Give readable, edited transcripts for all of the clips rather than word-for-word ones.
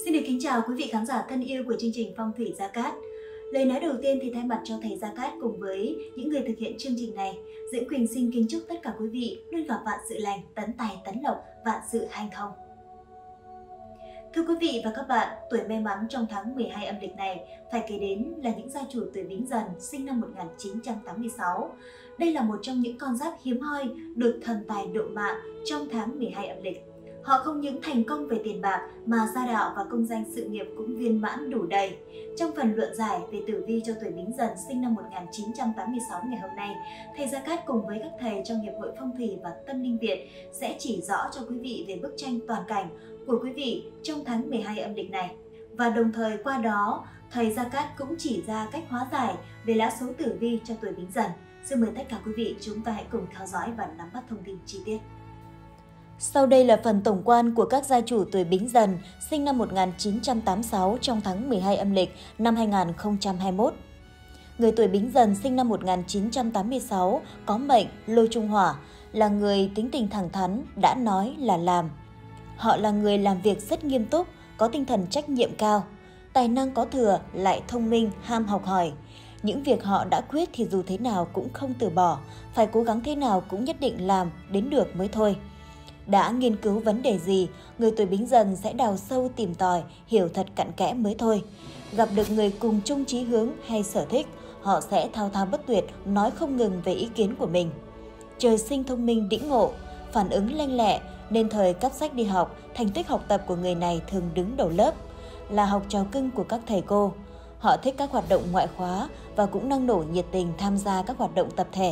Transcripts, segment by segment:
Xin được kính chào quý vị khán giả thân yêu của chương trình Phong thủy Gia Cát. Lời nói đầu tiên thì thay mặt cho thầy Gia Cát cùng với những người thực hiện chương trình này, Diễm Quỳnh xin kính chúc tất cả quý vị luôn gặp vạn sự lành, tấn tài tấn lộc, vạn sự hanh thông. Thưa quý vị và các bạn, tuổi may mắn trong tháng 12 âm lịch này phải kể đến là những gia chủ tuổi Bính Dần sinh năm 1986. Đây là một trong những con giáp hiếm hoi được thần tài độ mạng trong tháng 12 âm lịch. Họ không những thành công về tiền bạc mà gia đạo và công danh sự nghiệp cũng viên mãn đủ đầy. Trong phần luận giải về tử vi cho tuổi Bính Dần sinh năm 1986 ngày hôm nay, thầy Gia Cát cùng với các thầy trong Hiệp hội Phong thủy và Tâm linh Việt sẽ chỉ rõ cho quý vị về bức tranh toàn cảnh của quý vị trong tháng 12 âm lịch này. Và đồng thời qua đó, thầy Gia Cát cũng chỉ ra cách hóa giải về lá số tử vi cho tuổi Bính Dần. Xin mời tất cả quý vị chúng ta hãy cùng theo dõi và nắm bắt thông tin chi tiết. Sau đây là phần tổng quan của các gia chủ tuổi Bính Dần sinh năm 1986 trong tháng 12 âm lịch năm 2021. Người tuổi Bính Dần sinh năm 1986 có mệnh Lôi Trung Hỏa, là người tính tình thẳng thắn, đã nói là làm. Họ là người làm việc rất nghiêm túc, có tinh thần trách nhiệm cao, tài năng có thừa, lại thông minh, ham học hỏi. Những việc họ đã quyết thì dù thế nào cũng không từ bỏ, phải cố gắng thế nào cũng nhất định làm đến được mới thôi. Đã nghiên cứu vấn đề gì, người tuổi Bính Dần sẽ đào sâu tìm tòi, hiểu thật cặn kẽ mới thôi. Gặp được người cùng chung chí hướng hay sở thích, họ sẽ thao thao bất tuyệt, nói không ngừng về ý kiến của mình. Trời sinh thông minh đĩnh ngộ, phản ứng lanh lẹ, nên thời cắp sách đi học, thành tích học tập của người này thường đứng đầu lớp, là học trò cưng của các thầy cô. Họ thích các hoạt động ngoại khóa và cũng năng nổ nhiệt tình tham gia các hoạt động tập thể.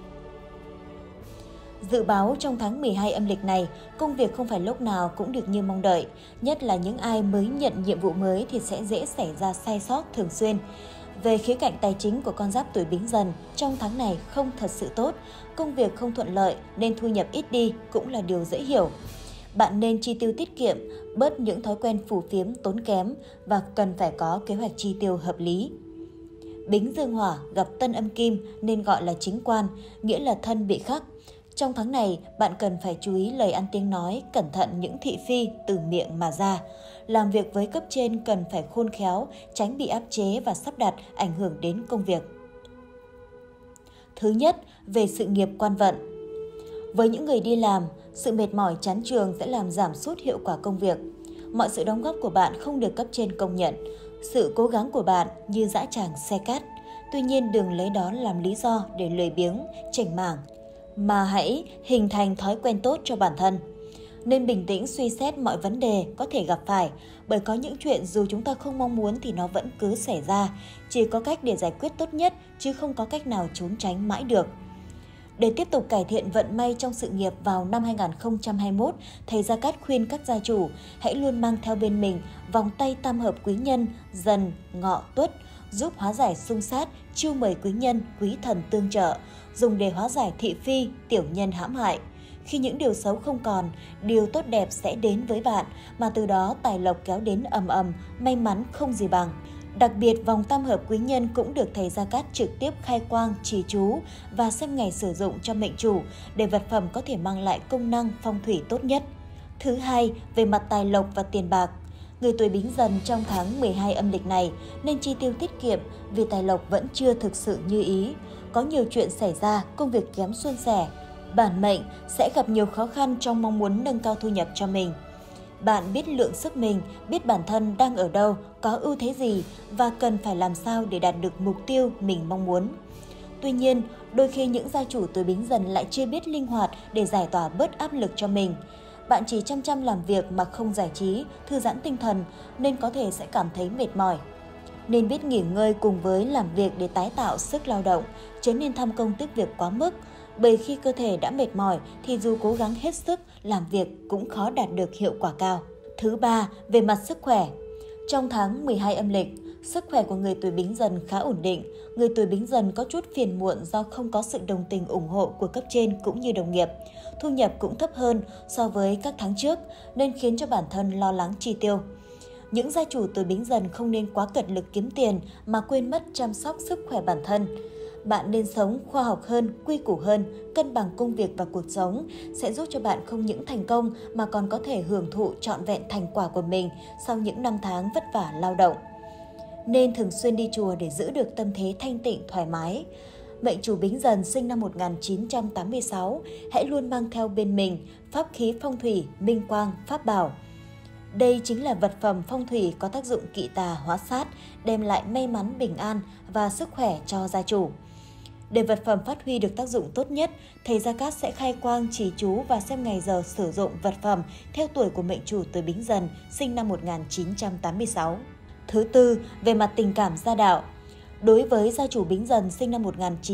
Dự báo trong tháng 12 âm lịch này, công việc không phải lúc nào cũng được như mong đợi. Nhất là những ai mới nhận nhiệm vụ mới thì sẽ dễ xảy ra sai sót thường xuyên. Về khía cạnh tài chính của con giáp tuổi Bính Dần, trong tháng này không thật sự tốt. Công việc không thuận lợi nên thu nhập ít đi cũng là điều dễ hiểu. Bạn nên chi tiêu tiết kiệm, bớt những thói quen phù phiếm tốn kém và cần phải có kế hoạch chi tiêu hợp lý. Bính Dương Hỏa gặp Tân Âm Kim nên gọi là chính quan, nghĩa là thân bị khắc. Trong tháng này, bạn cần phải chú ý lời ăn tiếng nói, cẩn thận những thị phi từ miệng mà ra. Làm việc với cấp trên cần phải khôn khéo, tránh bị áp chế và sắp đặt ảnh hưởng đến công việc. Thứ nhất, về sự nghiệp quan vận. Với những người đi làm, sự mệt mỏi chán chường sẽ làm giảm sút hiệu quả công việc. Mọi sự đóng góp của bạn không được cấp trên công nhận. Sự cố gắng của bạn như dã tràng xe cát. Tuy nhiên đừng lấy đó làm lý do để lười biếng, chểnh mảng, mà hãy hình thành thói quen tốt cho bản thân. Nên bình tĩnh suy xét mọi vấn đề có thể gặp phải, bởi có những chuyện dù chúng ta không mong muốn thì nó vẫn cứ xảy ra. Chỉ có cách để giải quyết tốt nhất, chứ không có cách nào trốn tránh mãi được. Để tiếp tục cải thiện vận may trong sự nghiệp vào năm 2021, thầy Gia Cát khuyên các gia chủ hãy luôn mang theo bên mình vòng tay tam hợp quý nhân Dần, Ngọ, Tuất, giúp hóa giải xung sát, chiêu mời quý nhân, quý thần tương trợ, dùng để hóa giải thị phi, tiểu nhân hãm hại. Khi những điều xấu không còn, điều tốt đẹp sẽ đến với bạn, mà từ đó tài lộc kéo đến ầm ầm, may mắn không gì bằng. Đặc biệt, vòng tam hợp quý nhân cũng được thầy Gia Cát trực tiếp khai quang, trì chú và xem ngày sử dụng cho mệnh chủ để vật phẩm có thể mang lại công năng phong thủy tốt nhất. Thứ hai, về mặt tài lộc và tiền bạc. Người tuổi Bính Dần trong tháng 12 âm lịch này nên chi tiêu tiết kiệm vì tài lộc vẫn chưa thực sự như ý. Có nhiều chuyện xảy ra, công việc kém suôn sẻ. Bản mệnh sẽ gặp nhiều khó khăn trong mong muốn nâng cao thu nhập cho mình. Bạn biết lượng sức mình, biết bản thân đang ở đâu, có ưu thế gì và cần phải làm sao để đạt được mục tiêu mình mong muốn. Tuy nhiên, đôi khi những gia chủ tuổi Bính Dần lại chưa biết linh hoạt để giải tỏa bớt áp lực cho mình. Bạn chỉ chăm chăm làm việc mà không giải trí, thư giãn tinh thần nên có thể sẽ cảm thấy mệt mỏi. Nên biết nghỉ ngơi cùng với làm việc để tái tạo sức lao động, chớ nên tham công tiếc việc quá mức. Bởi khi cơ thể đã mệt mỏi thì dù cố gắng hết sức làm việc cũng khó đạt được hiệu quả cao. Thứ ba, về mặt sức khỏe. Trong tháng 12 âm lịch, sức khỏe của người tuổi Bính Dần khá ổn định. Người tuổi Bính Dần có chút phiền muộn do không có sự đồng tình ủng hộ của cấp trên cũng như đồng nghiệp. Thu nhập cũng thấp hơn so với các tháng trước nên khiến cho bản thân lo lắng chi tiêu. Những gia chủ tuổi Bính Dần không nên quá cật lực kiếm tiền mà quên mất chăm sóc sức khỏe bản thân. Bạn nên sống khoa học hơn, quy củ hơn, cân bằng công việc và cuộc sống sẽ giúp cho bạn không những thành công mà còn có thể hưởng thụ trọn vẹn thành quả của mình sau những năm tháng vất vả lao động. Nên thường xuyên đi chùa để giữ được tâm thế thanh tịnh, thoải mái. Mệnh chủ Bính Dần sinh năm 1986, hãy luôn mang theo bên mình pháp khí phong thủy, minh quang, pháp bảo. Đây chính là vật phẩm phong thủy có tác dụng kỵ tà hóa sát, đem lại may mắn, bình an và sức khỏe cho gia chủ. Để vật phẩm phát huy được tác dụng tốt nhất, thầy Gia Cát sẽ khai quang, trì chú và xem ngày giờ sử dụng vật phẩm theo tuổi của mệnh chủ tuổi Bính Dần sinh năm 1986. Thứ tư, về mặt tình cảm gia đạo. Đối với gia chủ Bính Dần sinh năm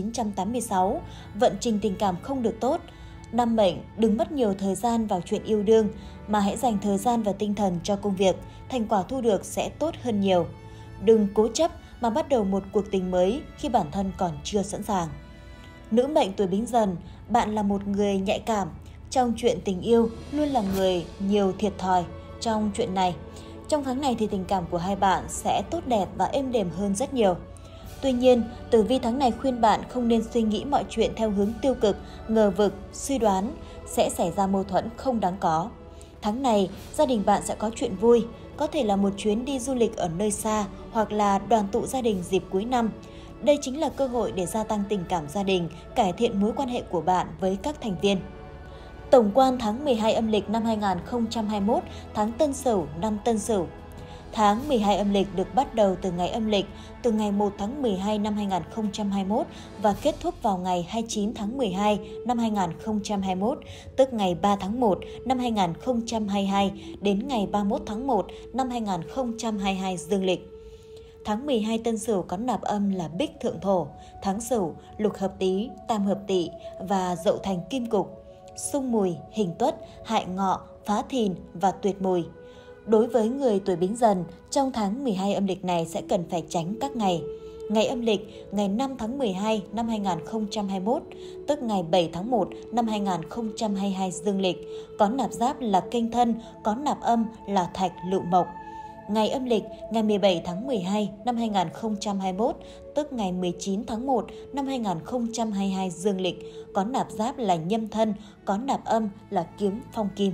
1986, vận trình tình cảm không được tốt. Năm mệnh đừng mất nhiều thời gian vào chuyện yêu đương, mà hãy dành thời gian và tinh thần cho công việc, thành quả thu được sẽ tốt hơn nhiều. Đừng cố chấp mà bắt đầu một cuộc tình mới khi bản thân còn chưa sẵn sàng. Nữ mệnh tuổi Bính Dần, bạn là một người nhạy cảm. Trong chuyện tình yêu, luôn là người nhiều thiệt thòi trong chuyện này. Trong tháng này thì tình cảm của hai bạn sẽ tốt đẹp và êm đềm hơn rất nhiều. Tuy nhiên, tử vi tháng này khuyên bạn không nên suy nghĩ mọi chuyện theo hướng tiêu cực, ngờ vực, suy đoán, sẽ xảy ra mâu thuẫn không đáng có. Tháng này, gia đình bạn sẽ có chuyện vui, có thể là một chuyến đi du lịch ở nơi xa hoặc là đoàn tụ gia đình dịp cuối năm. Đây chính là cơ hội để gia tăng tình cảm gia đình, cải thiện mối quan hệ của bạn với các thành viên. Tổng quan tháng 12 âm lịch năm 2021, tháng Tân Sửu, năm Tân Sửu. Tháng 12 âm lịch được bắt đầu từ ngày âm lịch, từ ngày 1 tháng 12 năm 2021 và kết thúc vào ngày 29 tháng 12 năm 2021, tức ngày 3 tháng 1 năm 2022 đến ngày 31 tháng 1 năm 2022 dương lịch. Tháng 12 Tân Sửu có nạp âm là Bích Thượng Thổ, tháng Sửu, Lục Hợp Tý, Tam Hợp Tỵ và Dậu Thành Kim Cục, Xung Mùi, Hình Tuất, Hại Ngọ, Phá Thìn và Tuyệt Mùi. Đối với người tuổi Bính Dần, trong tháng 12 âm lịch này sẽ cần phải tránh các ngày. Ngày âm lịch, ngày 5 tháng 12 năm 2021, tức ngày 7 tháng 1 năm 2022 dương lịch, có nạp giáp là Canh Thân, có nạp âm là Thạch Lựu Mộc. Ngày âm lịch, ngày 17 tháng 12 năm 2021, tức ngày 19 tháng 1 năm 2022 dương lịch, có nạp giáp là Nhâm Thân, có nạp âm là Kiếm Phong Kim.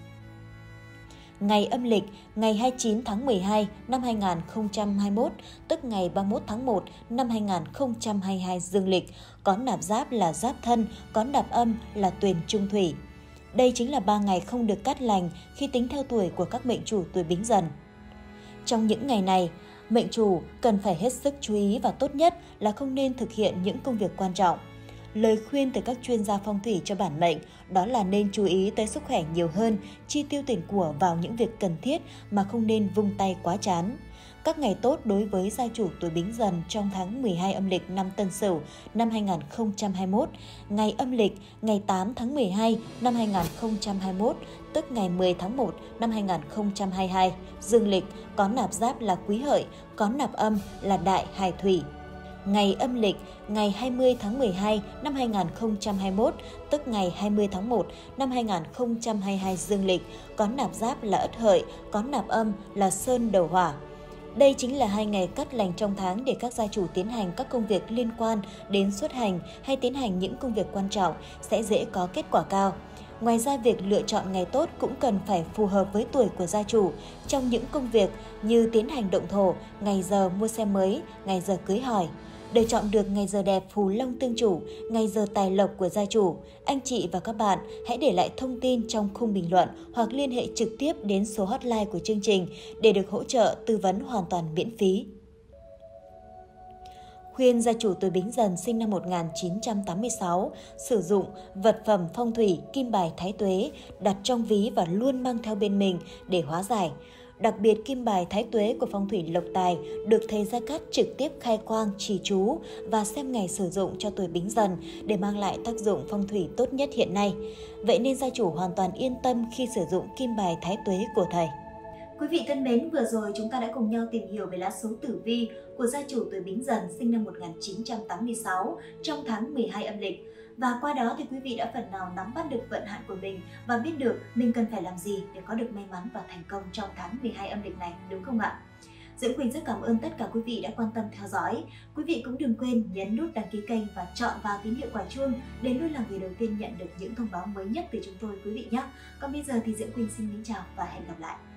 Ngày âm lịch, ngày 29 tháng 12 năm 2021, tức ngày 31 tháng 1 năm 2022 dương lịch, có nạp giáp là Giáp Thân, có nạp âm là Tuyền Trung Thủy. Đây chính là 3 ngày không được cát lành khi tính theo tuổi của các mệnh chủ tuổi Bính Dần. Trong những ngày này, mệnh chủ cần phải hết sức chú ý và tốt nhất là không nên thực hiện những công việc quan trọng. Lời khuyên từ các chuyên gia phong thủy cho bản mệnh đó là nên chú ý tới sức khỏe nhiều hơn, chi tiêu tiền của vào những việc cần thiết mà không nên vung tay quá chán. Các ngày tốt đối với gia chủ tuổi Bính Dần trong tháng 12 âm lịch năm Tân Sửu năm 2021, ngày âm lịch ngày 8 tháng 12 năm 2021, tức ngày 10 tháng 1 năm 2022, dương lịch có nạp giáp là Quý Hợi, có nạp âm là Đại Hài Thủy. Ngày âm lịch ngày 20 tháng 12 năm 2021, tức ngày 20 tháng 1 năm 2022 dương lịch, có nạp giáp là Ất Hợi, có nạp âm là Sơn Đầu Hỏa. Đây chính là 2 ngày cát lành trong tháng để các gia chủ tiến hành các công việc liên quan đến xuất hành hay tiến hành những công việc quan trọng sẽ dễ có kết quả cao. Ngoài ra, việc lựa chọn ngày tốt cũng cần phải phù hợp với tuổi của gia chủ trong những công việc như tiến hành động thổ, ngày giờ mua xe mới, ngày giờ cưới hỏi. Để chọn được ngày giờ đẹp phù long tương chủ, ngày giờ tài lộc của gia chủ, anh chị và các bạn hãy để lại thông tin trong khung bình luận hoặc liên hệ trực tiếp đến số hotline của chương trình để được hỗ trợ tư vấn hoàn toàn miễn phí. Khuyên gia chủ tuổi Bính Dần sinh năm 1986 sử dụng vật phẩm phong thủy kim bài thái tuế đặt trong ví và luôn mang theo bên mình để hóa giải. Đặc biệt, kim bài thái tuế của phong thủy lộc tài được thầy Gia Cát trực tiếp khai quang, trì chú và xem ngày sử dụng cho tuổi Bính Dần để mang lại tác dụng phong thủy tốt nhất hiện nay. Vậy nên gia chủ hoàn toàn yên tâm khi sử dụng kim bài thái tuế của thầy. Quý vị thân mến, vừa rồi chúng ta đã cùng nhau tìm hiểu về lá số tử vi của gia chủ tuổi Bính Dần sinh năm 1986 trong tháng 12 âm lịch. Và qua đó thì quý vị đã phần nào nắm bắt được vận hạn của mình và biết được mình cần phải làm gì để có được may mắn và thành công trong tháng 12 âm lịch này, đúng không ạ? Diễm Quỳnh rất cảm ơn tất cả quý vị đã quan tâm theo dõi. Quý vị cũng đừng quên nhấn nút đăng ký kênh và chọn vào tín hiệu quả chuông để luôn là người đầu tiên nhận được những thông báo mới nhất từ chúng tôi quý vị nhé. Còn bây giờ thì Diễm Quỳnh xin kính chào và hẹn gặp lại.